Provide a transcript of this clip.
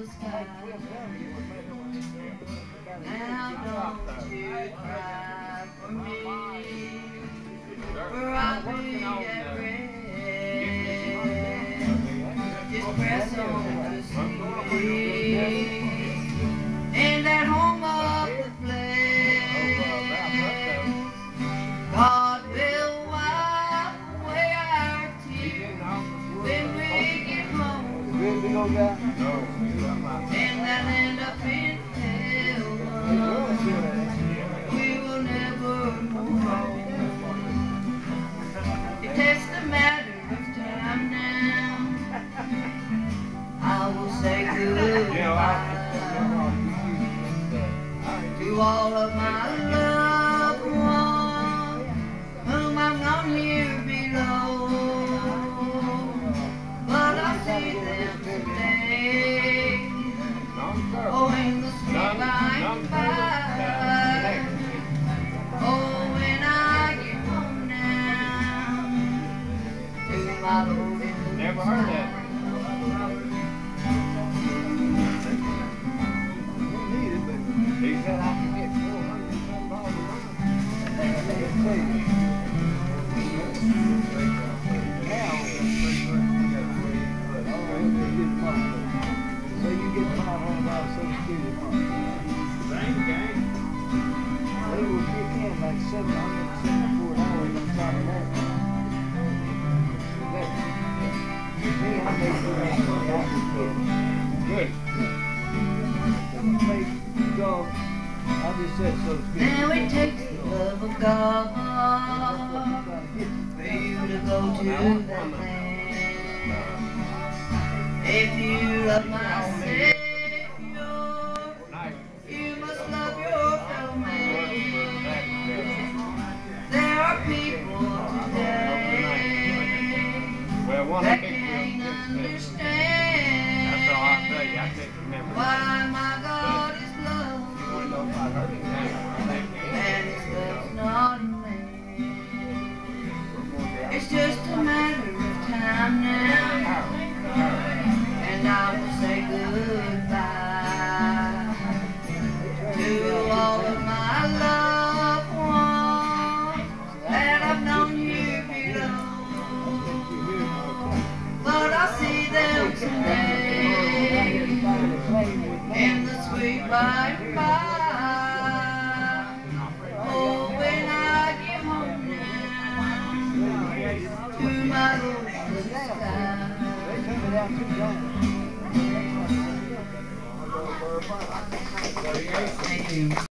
sky. Now don't you cry for me, for I'll be at rest. Just press on to see in that home of the flesh. God will wipe away our tears when we get home, in that land up in heaven. We will never move on. It's just a matter of time now. I will say goodbye to all of my loved ones whom I've known here below. But I'll see them today, oh, in the sweet by and by. Oh, when I get home now to my Lord in the Never heard that. He said I can get 400 some dollars a month. So you get $500 Social Security a month. Same game. They will kick in like $774 on top of that. Me, I make Good. God, I just said Social Security. Now it takes the love of God for you to go to that land. If you love my Savior, you must love your fellow man. There are people today that can't understand That's all I tell you. I can't remember. why my God is love. You want to know if I heard it? And his love's not in vain. It's just a matter of time now, and I will say goodbye to all of my loved ones that I've known here below. But I'll see them someday in the sweet by and by. Oh, when I get home now to my Lord in the sky. Thank you.